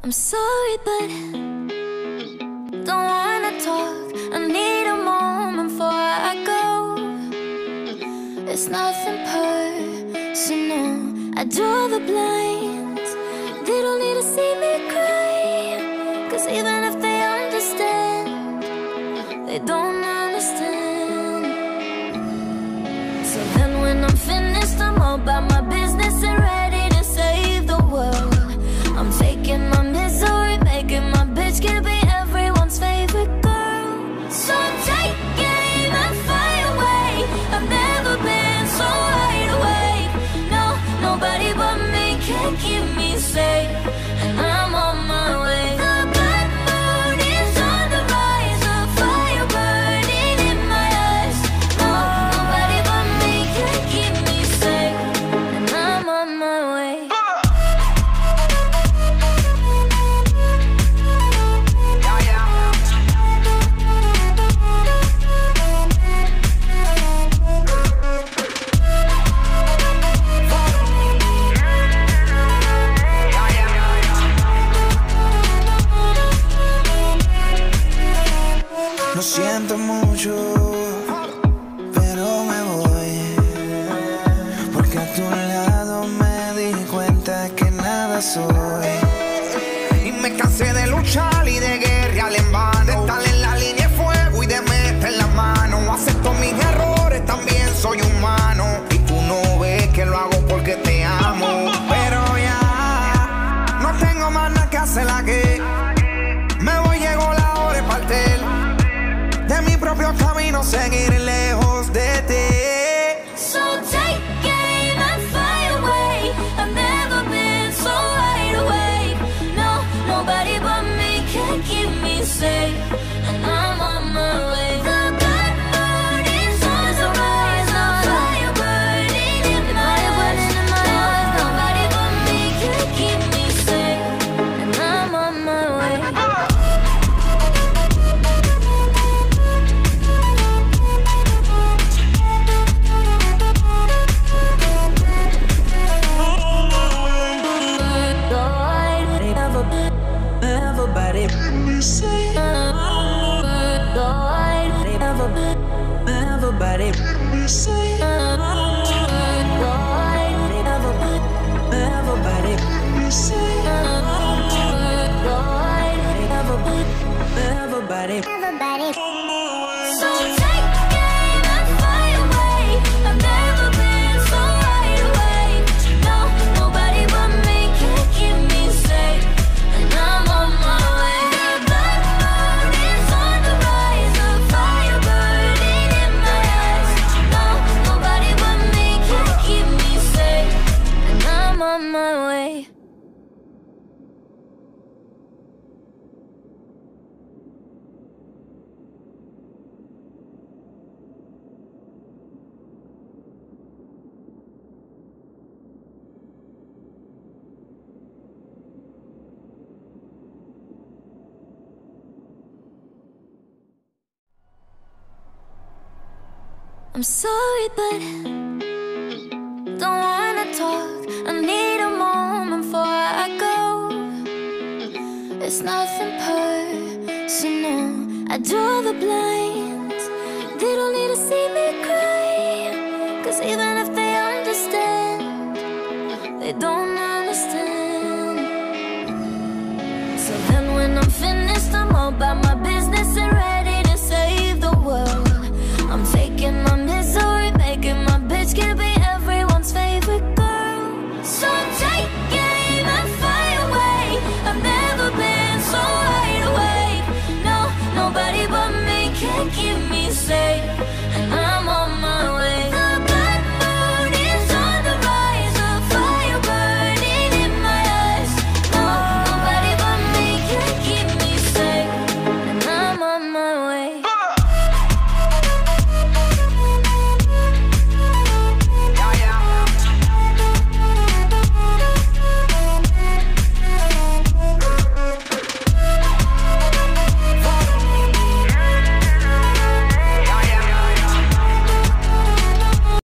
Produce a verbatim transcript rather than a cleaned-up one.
I'm sorry, but don't wanna talk. I need a moment before I go. It's nothing personal. I draw the blinds. They don't need to see me cry, 'cause even if they understand, they don't understand. So then when I'm finished, I'm all about my business and ready to save the world. I'm faking my misery, making my bitch can be everyone's favorite girl. So take aim and fly away. I've never been so wide awake. No, nobody but me can keep me safe, and I'm on my way. The blood moon is on the rise, a fire burning in my eyes. No, nobody but me can keep me safe, and I'm on my way. Lo siento mucho, pero me voy, porque a tu lado me di cuenta que nada soy. Y me cansé de luchar y de guerrear en vano, de estar en la línea de fuego y de meter la mano. Acepto mis errores, también soy humano, y tú no ves que lo hago porque te amo. Pero ya no tengo más nada que hacer aquí. Me voy, llegó la hora de partir de mi propio camino, seguir lejos de ti. So take aim and fly away. I've never been so wide awake. No, nobody but me can keep me safe, and I'm on my way. The blood moon is on the rise, a fire burning in my eyes. Nobody but me can keep me safe, and I'm on my way. Everybody, everybody, everybody, everybody. So take aim and fly away. I've never been so wide awake. No, nobody but me can keep me safe, and I'm on my way. The blood moon is on the rise, a fire burning in my eyes. No, nobody but me can keep me safe, and I'm on my way. I'm sorry, but don't wanna talk. I need a moment before I go. It's nothing personal. I draw the blinds.